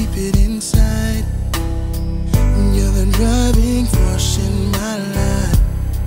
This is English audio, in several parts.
keep it inside. You're the driving force in my life.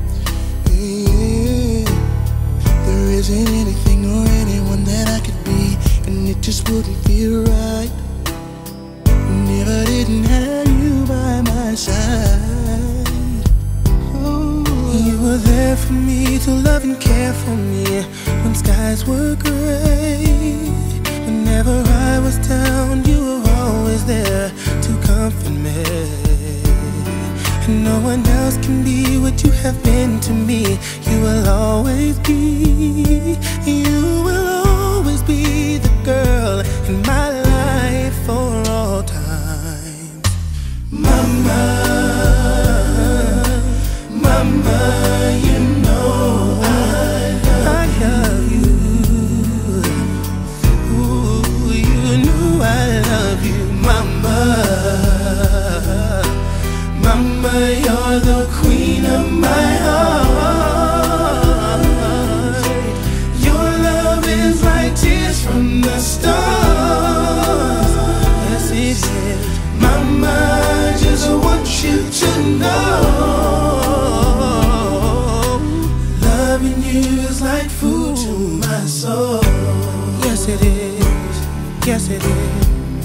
Yeah. There isn't anything or anyone that I could be, and it just wouldn't feel right. Never didn't have you by my side. Oh. You were there for me to love and care for me when skies were gray. Whenever I was down, you were always there to comfort me. And no one else can be what you have been to me. You will always be, you will always be the girl in my life for all time. Mama, mama, you know I love you. Ooh, you know I love you, mama. Mama, you're the queen of my heart. Your love is like tears from the stars. Yes, it is. Mama, I just want you to know, loving you is like food to my soul. Yes, it is. Yes, it is.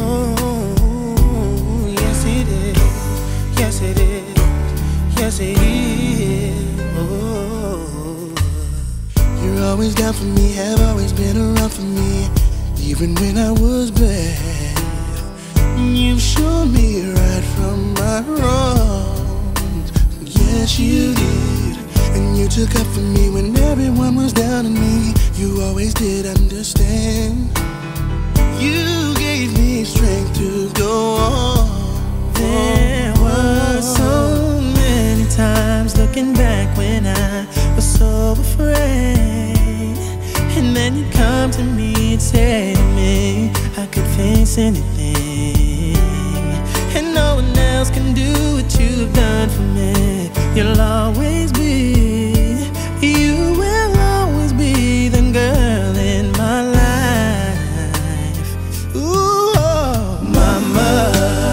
Oh, yes, it is. Yes, it is. Yes, it is. Oh. You're always down for me, have always been around for me, even when I was bad. You've shown me right from my wrongs. Yes, you did. And you took up for me when everyone was down on me. You always did understand. You gave me strength to go on. There were so many times looking back when I was so afraid, and then you come to me and say to me I could face anything, and no one else can do what you've done for me. You'll always be, you will always be the girl in my life. Ooh, oh, mama.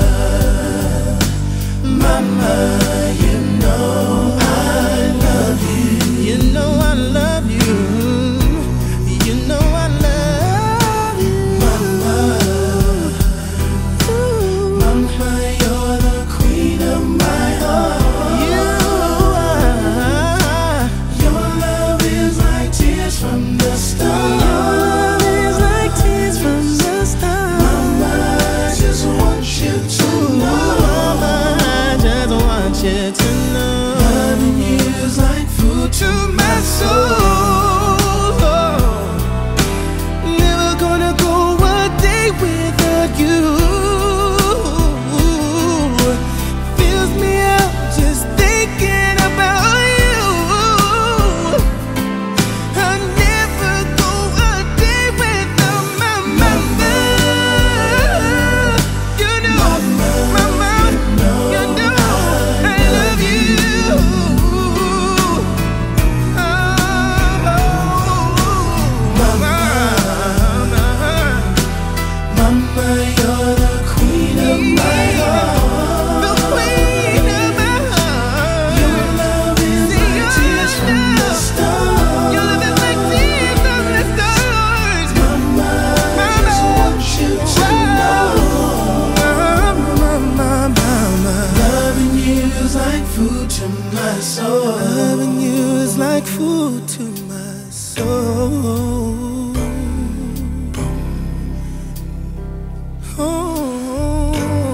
Mama, you know I love you. You know I love you. You know I love you. Mama, ooh. Mama, you're the queen of my heart. You are. Your love is like tears from the stars. Your love is like tears from the stars. Mama, I just want you to know. You to know, loving you is like food to my soul. Never gonna go a day without you. Fills me up just thinking about you. I'll never go a day without my mama. You know, mama, you know. Loving you is like food to my soul. Oh,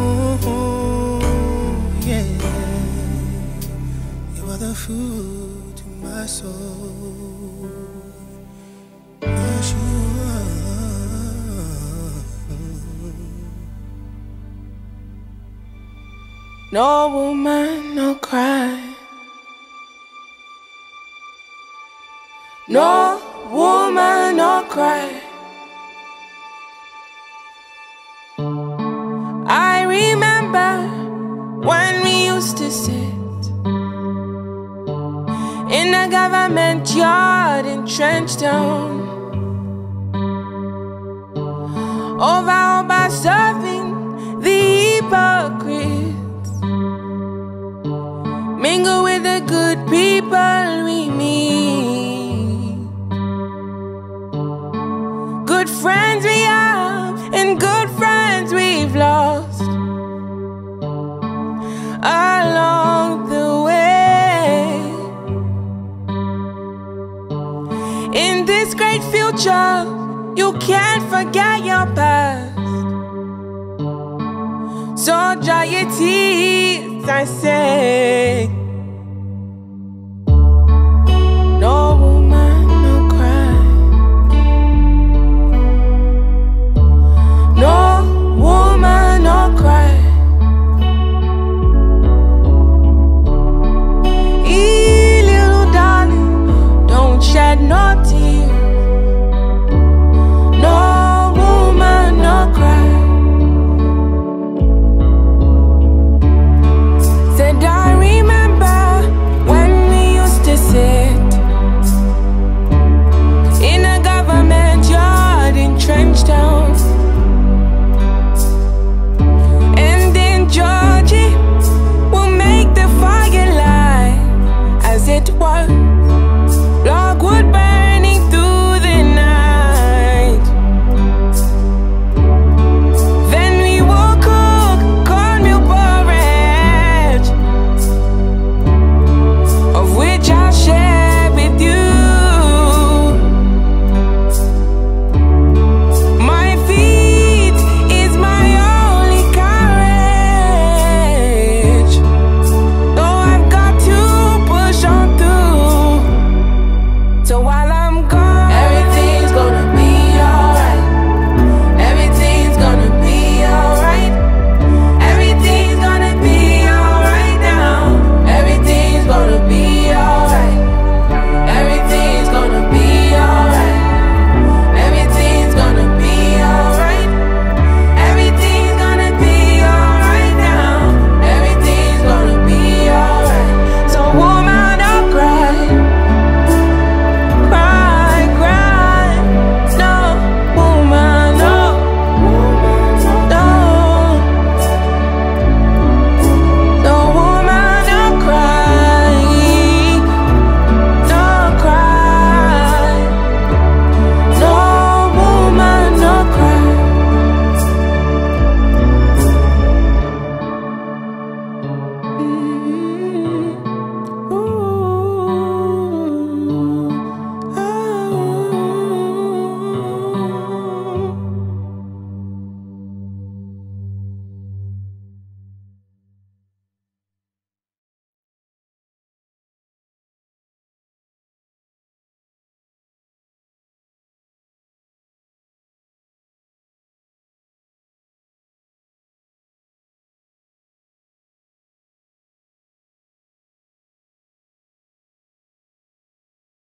yeah. You are the food to my soul. Yes, you are. No woman, no cry. No woman, no cry. I remember when we used to sit in a government yard in Trenchtown, over serving the friends we have and good friends we've lost along the way. In this great future, you can't forget your past. So dry your tears, I say,